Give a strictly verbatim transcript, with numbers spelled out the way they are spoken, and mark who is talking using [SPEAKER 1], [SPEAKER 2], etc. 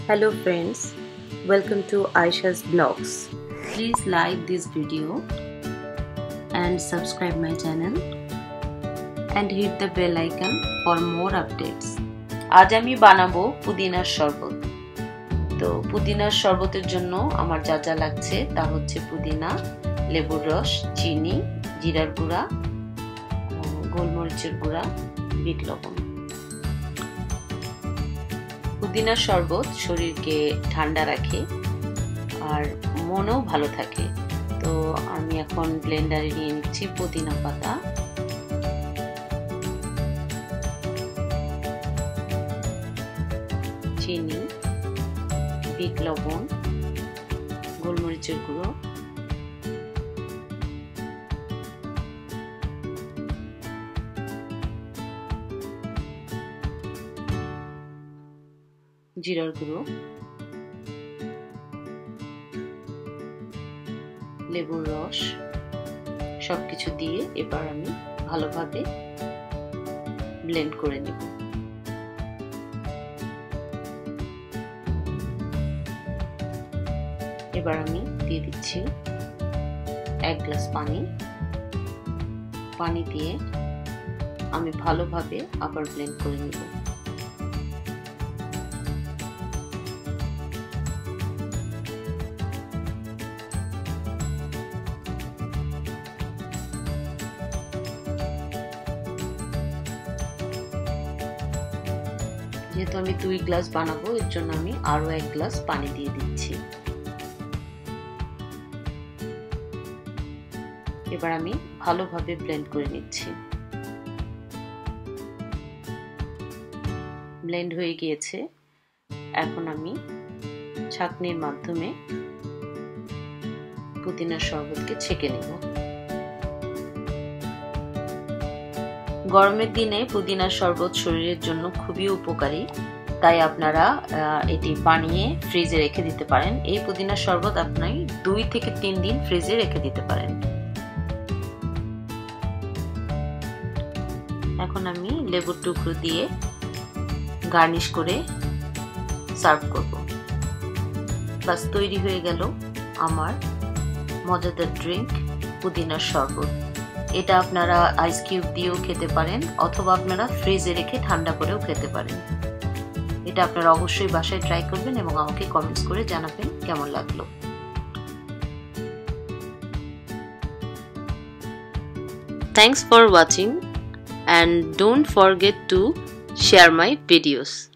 [SPEAKER 1] Hello friends, welcome to Aisha's Blogs. Please like this video and subscribe my channel and hit the bell icon for more updates. আজ আমি বানাবো পুদিনার শরবত। তো পুদিনার শরবতের জন্য আমার যা যা লাগছে তা হচ্ছে পুদিনা, লেবুর রস, চিনি, জিরার গুঁড়া, গোলমরিচের গুঁড়া, বিট লবণ। পুদিনার শরবত শরীরকে ঠান্ডা রাখে আর মনও ভালো থাকে। তো আমি এখন ব্লেন্ডারে নিয়ে নিচ্ছি পুদিনা পাতা, চিনি, বিট লবণ, গোলমরিচের গুঁড়ো, জিরার গুঁড়ো, লেবুর রস সবকিছু দিয়ে এবার আমি ভালোভাবে ব্লেন্ড করে নেব। এবার আমি দিয়ে দিচ্ছি এক গ্লাস পানি। পানি দিয়ে আমি ভালোভাবে আবার ব্লেন্ড করে নেব। যেহেতু আমি দুই গ্লাস বানাবো এর জন্য আমি আরো এক গ্লাস পানি দিয়ে দিচ্ছি। এবার আমি ভালোভাবে ব্লেন্ড করে নিচ্ছি। ব্লেন্ড হয়ে গিয়েছে। এখন আমি ছাঁকনির মাধ্যমে পুদিনার শরবতকে ছেঁকে নেব। গরমের দিনে পুদিনার শরবত শরীরের জন্য খুবই উপকারী, তাই আপনারা এটি বানিয়ে ফ্রিজে রেখে দিতে পারেন। এই পুদিনার শরবত আপনি দুই থেকে তিন দিন ফ্রিজে রেখে দিতে পারেন। এখন আমি লেবুর টুকরো দিয়ে গার্নিশ করে সার্ভ করব। বাস তৈরি হয়ে গেল আমার মজাদার ড্রিঙ্ক পুদিনার শরবত। এটা আপনারা আইস কিউব দিয়েও খেতে পারেন অথবা আপনারা ফ্রিজে রেখে ঠান্ডা করেও খেতে পারেন। এটা আপনারা অবশ্যই বাসায় ট্রাই করবেন এবং আমাকে কমেন্টস করে জানাবেন কেমন লাগলো। Thanks for watching and don't forget to share my videos.